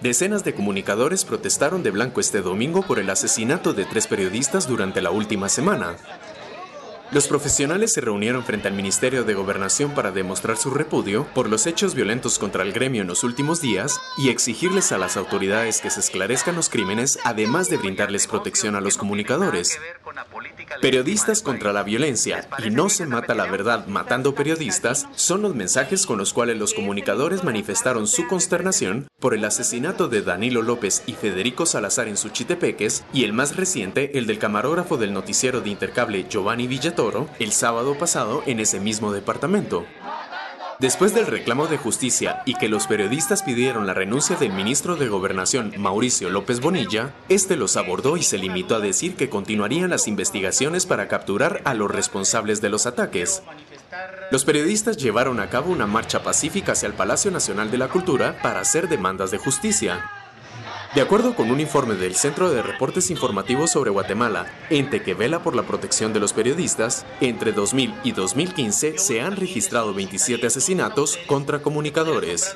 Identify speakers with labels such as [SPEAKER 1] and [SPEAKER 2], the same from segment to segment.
[SPEAKER 1] Decenas de comunicadores protestaron de blanco este domingo por el asesinato de 3 periodistas durante la última semana. Los profesionales se reunieron frente al Ministerio de Gobernación para demostrar su repudio por los hechos violentos contra el gremio en los últimos días y exigirles a las autoridades que se esclarezcan los crímenes, además de brindarles protección a los comunicadores. Periodistas contra la violencia y no se mata la verdad matando periodistas son los mensajes con los cuales los comunicadores manifestaron su consternación por el asesinato de Danilo López y Federico Salazar en Suchitepeques y el más reciente, el del camarógrafo del noticiero de Intercable Giovanni Villatoro, el sábado pasado en ese mismo departamento. Después del reclamo de justicia y que los periodistas pidieron la renuncia del ministro de Gobernación, Mauricio López Bonilla, este los abordó y se limitó a decir que continuarían las investigaciones para capturar a los responsables de los ataques. Los periodistas llevaron a cabo una marcha pacífica hacia el Palacio Nacional de la Cultura para hacer demandas de justicia. De acuerdo con un informe del Centro de Reportes Informativos sobre Guatemala, ente que vela por la protección de los periodistas, entre 2000 y 2015 se han registrado 27 asesinatos contra comunicadores.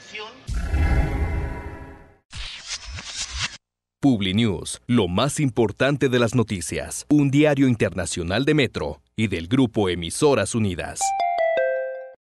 [SPEAKER 2] Publinews, lo más importante de las noticias, un diario internacional de Metro y del Grupo Emisoras Unidas.